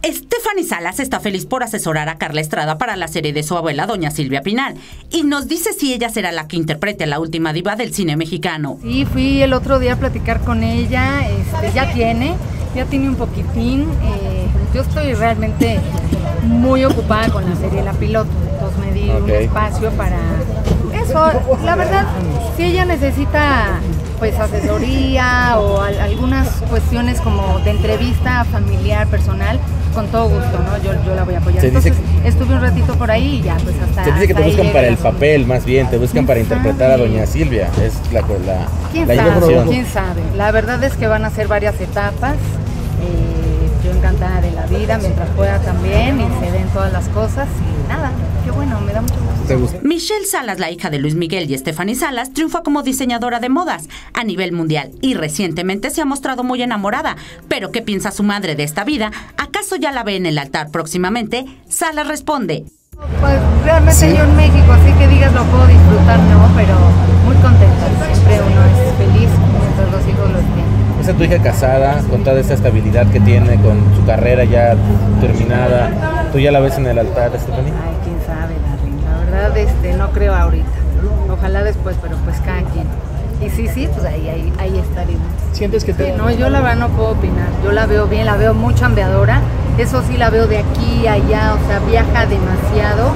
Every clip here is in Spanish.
Stephanie Salas está feliz por asesorar a Carla Estrada para la serie de su abuela, doña Silvia Pinal, y nos dice si ella será la que interprete a la última diva del cine mexicano. Sí, fui el otro día a platicar con ella, ya tiene un poquitín. Yo estoy realmente muy ocupada con la serie La Piloto, entonces me di un espacio para eso. La verdad, si ella necesita pues asesoría o algunas cuestiones como de entrevista familiar, personal, con todo gusto, ¿no? Yo la voy a apoyar. Entonces, estuve un ratito por ahí y ya, pues hasta... Se dice que te buscan para el papel, más bien, te buscan para interpretar a doña Silvia, es la información. ¿Quién sabe? La verdad es que van a ser varias etapas, yo encantada de la vida, mientras pueda también, y se den todas las cosas, y nada, qué bueno, me da mucho gusto. Michelle Salas, la hija de Luis Miguel y Stephanie Salas, triunfa como diseñadora de modas a nivel mundial y recientemente se ha mostrado muy enamorada. ¿Pero qué piensa su madre de esta vida? ¿Acaso ya la ve en el altar próximamente? Salas responde: pues realmente yo en México, así que digas lo puedo disfrutar, no, pero muy contenta. Siempre uno es feliz mientras los hijos lo estén. ¿Es tu hija casada, con toda esta estabilidad que tiene, con su carrera ya terminada? ¿Tú ya la ves en el altar, Stephanie? Ay, quién sabe, la verdad, no creo ahorita. Ojalá después, pero pues cada quien. Y sí, pues ahí estaremos. ¿Sientes que te...? No, yo la verdad no puedo opinar. Yo la veo bien, la veo muy chambeadora. Eso sí, la veo de aquí a allá, o sea, viaja demasiado.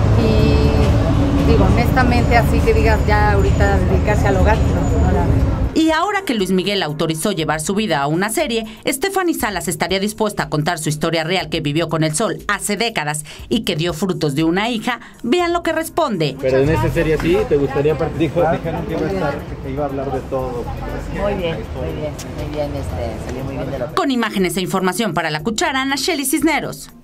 Y digo, honestamente, así que digas ya ahorita dedicarse al hogar, no la veo. Y ahora que Luis Miguel autorizó llevar su vida a una serie, Stephanie Salas estaría dispuesta a contar su historia real que vivió con el sol hace décadas y que dio frutos de una hija. Vean lo que responde. Pero en esta serie sí, ¿te gustaría participar? Dijeron que iba a hablar de todo. Muy bien, salió muy bien de lo que... Con imágenes e información para La Cuchara, Nacheli Cisneros.